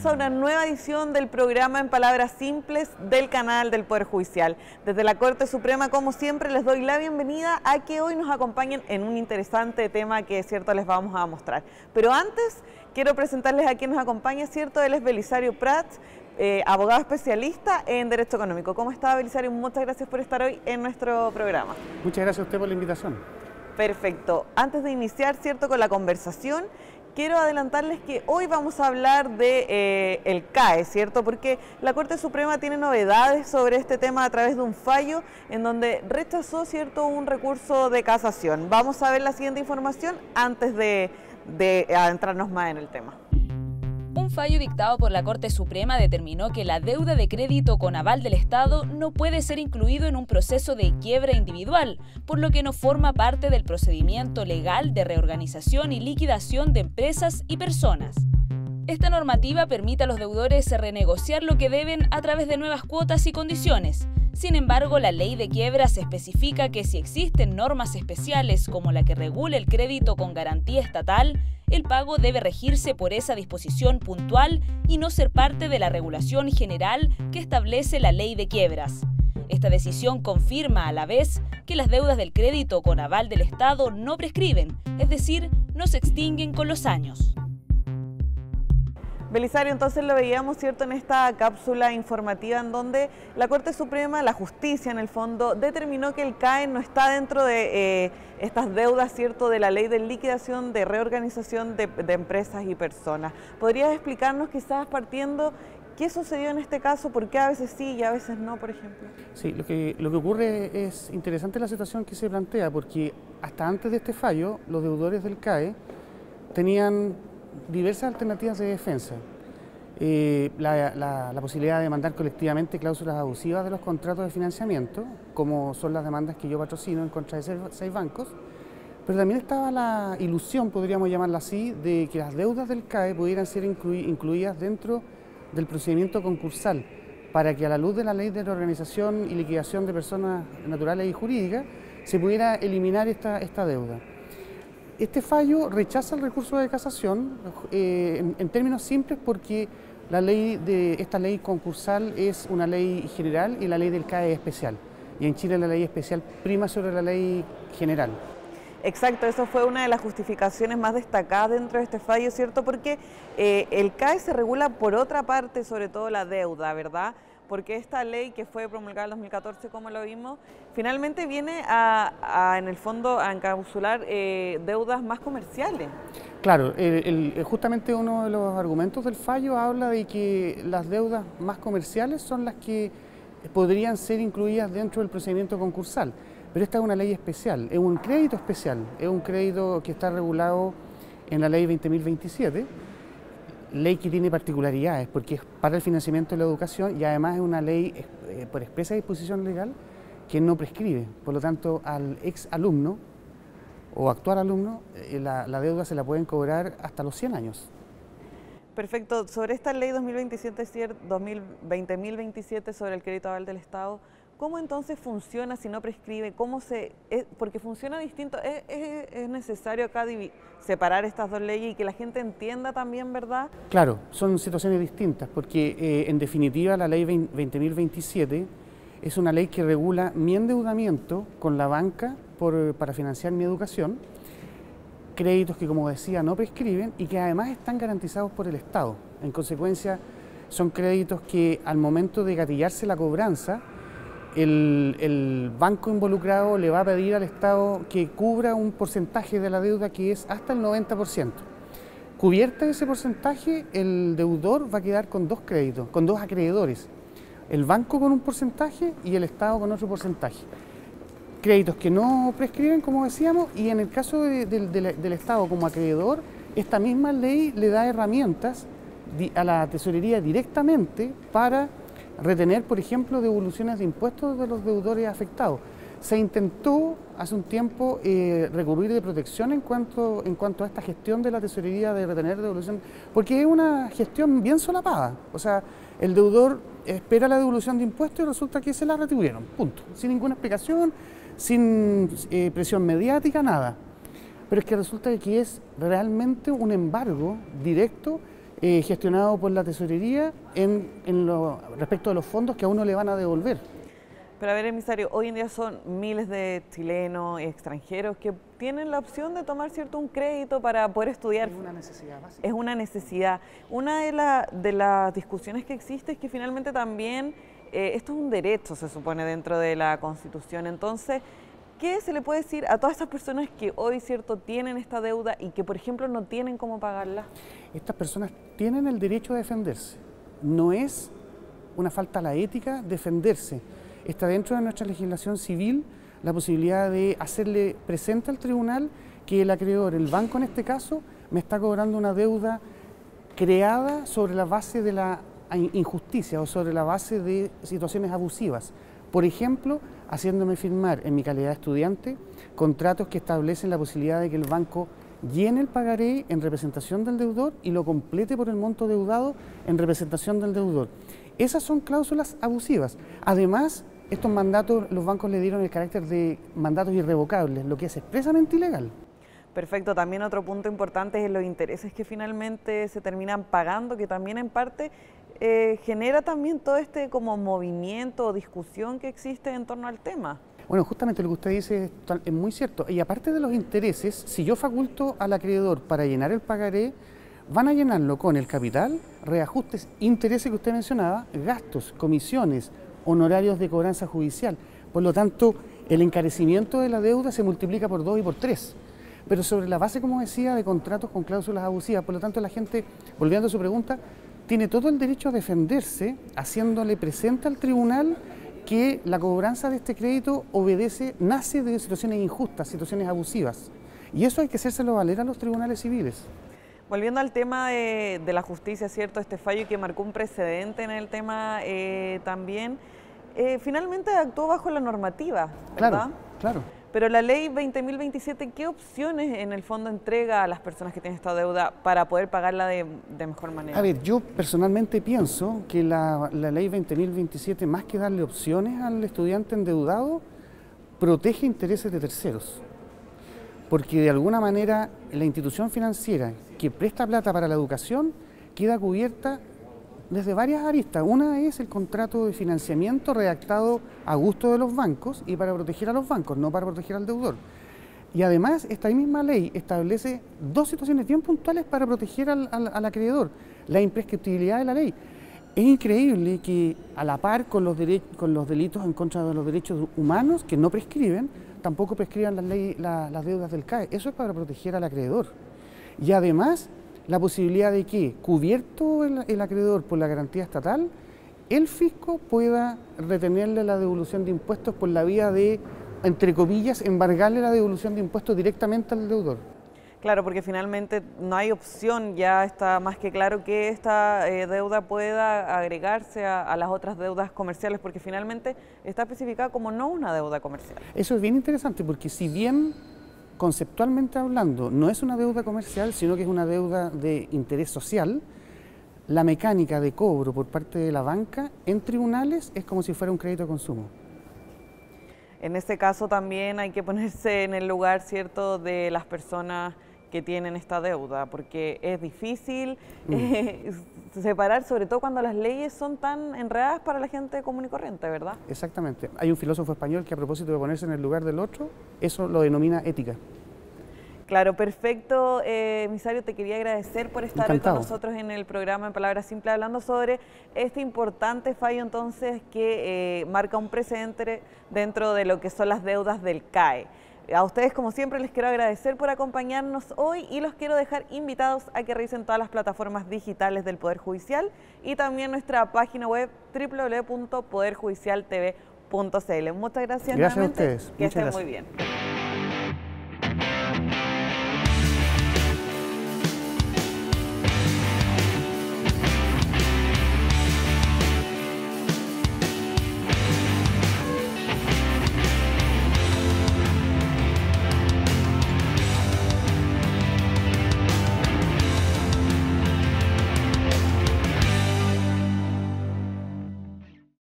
bienvenidos a una nueva edición del programa En Palabras Simples del canal del Poder Judicial. Desde la Corte Suprema, como siempre, les doy la bienvenida a que hoy nos acompañen en un interesante tema que, cierto, les vamos a mostrar. Pero antes, quiero presentarles a quien nos acompaña, cierto, él es Belisario Prats, abogado especialista en Derecho Económico. ¿Cómo está, Belisario? Muchas gracias por estar hoy en nuestro programa. Muchas gracias a usted por la invitación. Perfecto. Antes de iniciar, cierto, con la conversación, quiero adelantarles que hoy vamos a hablar de el CAE, ¿cierto? Porque la Corte Suprema tiene novedades sobre este tema a través de un fallo en donde rechazó, ¿cierto?, un recurso de casación. Vamos a ver la siguiente información antes de adentrarnos más en el tema. Un fallo dictado por la Corte Suprema determinó que la deuda de crédito con aval del Estado no puede ser incluido en un proceso de quiebra individual, por lo que no forma parte del procedimiento legal de reorganización y liquidación de empresas y personas. Esta normativa permite a los deudores renegociar lo que deben a través de nuevas cuotas y condiciones. Sin embargo, la ley de quiebras especifica que si existen normas especiales como la que regula el crédito con garantía estatal, el pago debe regirse por esa disposición puntual y no ser parte de la regulación general que establece la ley de quiebras. Esta decisión confirma a la vez que las deudas del crédito con aval del Estado no prescriben, es decir, no se extinguen con los años. Belisario, entonces lo veíamos, ¿cierto?, en esta cápsula informativa en donde la Corte Suprema, la justicia en el fondo, determinó que el CAE no está dentro de estas deudas, ¿cierto?, de la ley de liquidación, de reorganización de empresas y personas. ¿Podrías explicarnos, quizás partiendo, qué sucedió en este caso? ¿Por qué a veces sí y a veces no, por ejemplo? Sí, lo que ocurre es interesante la situación que se plantea, porque hasta antes de este fallo, los deudores del CAE tenían diversas alternativas de defensa. La posibilidad de demandar colectivamente cláusulas abusivas de los contratos de financiamiento, como son las demandas que yo patrocino en contra de 6 bancos, pero también estaba la ilusión, podríamos llamarla así, de que las deudas del CAE pudieran ser incluidas dentro del procedimiento concursal, para que a la luz de la ley de reorganización y liquidación de personas naturales y jurídicas se pudiera eliminar esta deuda. Este fallo rechaza el recurso de casación en términos simples porque esta ley concursal es una ley general y la ley del CAE es especial. Y en Chile la ley especial prima sobre la ley general. Exacto, eso fue una de las justificaciones más destacadas dentro de este fallo, ¿cierto? Porque el CAE se regula por otra parte, sobre todo la deuda, ¿verdad? Porque esta ley que fue promulgada en 2014, como lo vimos, finalmente viene en el fondo a encapsular deudas más comerciales. Claro, justamente uno de los argumentos del fallo habla de que las deudas más comerciales son las que podrían ser incluidas dentro del procedimiento concursal, pero esta es una ley especial, es un crédito especial, es un crédito que está regulado en la ley 20.027, ley que tiene particularidades porque es para el financiamiento de la educación y además es una ley por expresa disposición legal que no prescribe. Por lo tanto, al ex alumno o actual alumno, la deuda se la pueden cobrar hasta los 100 años. Perfecto. Sobre esta ley 2027 sobre el crédito aval del Estado, ¿cómo entonces funciona si no prescribe? Porque funciona distinto. ¿Es necesario acá separar estas dos leyes y que la gente entienda también, verdad? Claro, son situaciones distintas porque en definitiva la ley 20.027 es una ley que regula mi endeudamiento con la banca para financiar mi educación, créditos que, como decía, no prescriben y que además están garantizados por el Estado. En consecuencia, son créditos que al momento de gatillarse la cobranza, el banco involucrado le va a pedir al Estado que cubra un porcentaje de la deuda que es hasta el 90%. Cubierta ese porcentaje, el deudor va a quedar con dos créditos, con dos acreedores. El banco con un porcentaje y el Estado con otro porcentaje. Créditos que no prescriben, como decíamos, y en el caso del Estado como acreedor, esta misma ley le da herramientas a la tesorería directamente para retener, por ejemplo, devoluciones de impuestos de los deudores afectados. Se intentó hace un tiempo recurrir de protección en cuanto a esta gestión de la tesorería de retener devolución, porque es una gestión bien solapada. O sea, el deudor espera la devolución de impuestos y resulta que se la retuvieron, punto, sin ninguna explicación, sin presión mediática, nada. Pero es que resulta que es realmente un embargo directo gestionado por la tesorería respecto a los fondos que a uno le van a devolver. Pero a ver, emisario, hoy en día son miles de chilenos y extranjeros que tienen la opción de tomar un crédito para poder estudiar. Es una necesidad básica. Es una necesidad. Una de las discusiones que existe es que finalmente también esto es un derecho, se supone, dentro de la Constitución. Entonces, ¿qué se le puede decir a todas estas personas que hoy, tienen esta deuda y que, por ejemplo, no tienen cómo pagarla? Estas personas tienen el derecho a defenderse. No es una falta a la ética defenderse. Está dentro de nuestra legislación civil la posibilidad de hacerle presente al tribunal que el acreedor, el banco en este caso, me está cobrando una deuda creada sobre la base de la injusticia o sobre la base de situaciones abusivas. Por ejemplo, haciéndome firmar en mi calidad de estudiante contratos que establecen la posibilidad de que el banco llene el pagaré en representación del deudor y lo complete por el monto deudado en representación del deudor. Esas son cláusulas abusivas. Además, estos mandatos los bancos le dieron el carácter de mandatos irrevocables, lo que es expresamente ilegal. Perfecto, también otro punto importante es los intereses que finalmente se terminan pagando, que también en parte genera también todo este como movimiento o discusión que existe en torno al tema. Bueno, justamente lo que usted dice es muy cierto. Y aparte de los intereses, si yo faculto al acreedor para llenar el pagaré, van a llenarlo con el capital, reajustes, intereses que usted mencionaba, gastos, comisiones, honorarios de cobranza judicial. Por lo tanto, el encarecimiento de la deuda se multiplica por 2 y por 3. Pero sobre la base, como decía, de contratos con cláusulas abusivas. Por lo tanto, la gente, volviendo a su pregunta, tiene todo el derecho a defenderse, haciéndole presente al tribunal que la cobranza de este crédito nace de situaciones injustas, situaciones abusivas. Y eso hay que hacérselo valer a los tribunales civiles. Volviendo al tema de la justicia, este fallo que marcó un precedente en el tema también, finalmente actuó bajo la normativa, ¿verdad? Claro. Pero la ley 20.027, ¿qué opciones en el fondo entrega a las personas que tienen esta deuda para poder pagarla de mejor manera? A ver, yo personalmente pienso que la ley 20.027, más que darle opciones al estudiante endeudado, protege intereses de terceros. Porque de alguna manera la institución financiera que presta plata para la educación queda cubierta desde varias aristas. Una es el contrato de financiamiento redactado a gusto de los bancos y para proteger a los bancos, no para proteger al deudor. Y además, esta misma ley establece 2 situaciones bien puntuales para proteger al acreedor. La imprescriptibilidad de la ley. Es increíble que a la par con los delitos en contra de los derechos humanos, que no prescriben, tampoco prescriban las deudas del CAE. Eso es para proteger al acreedor. Y además, la posibilidad de que, cubierto el acreedor por la garantía estatal, el fisco pueda retenerle la devolución de impuestos por la vía de, entre comillas, embargarle la devolución de impuestos directamente al deudor. Claro, porque finalmente no hay opción, ya está más que claro que esta deuda pueda agregarse a las otras deudas comerciales, porque finalmente está especificada como no una deuda comercial. Eso es bien interesante, porque si bien conceptualmente hablando no es una deuda comercial, sino que es una deuda de interés social, la mecánica de cobro por parte de la banca en tribunales es como si fuera un crédito de consumo. En ese caso también hay que ponerse en el lugar, de las personas que tienen esta deuda, porque es difícil separar, sobre todo cuando las leyes son tan enredadas para la gente común y corriente, ¿verdad? Exactamente. Hay un filósofo español que, a propósito de ponerse en el lugar del otro, eso lo denomina ética. Claro, perfecto. Emisario, te quería agradecer por estar hoy con nosotros en el programa En Palabras Simples, hablando sobre este importante fallo entonces que marca un precedente dentro de lo que son las deudas del CAE. A ustedes, como siempre, les quiero agradecer por acompañarnos hoy y los quiero dejar invitados a que revisen todas las plataformas digitales del Poder Judicial y también nuestra página web www.poderjudicialtv.cl. Muchas gracias nuevamente. A ustedes. Que estén muy bien.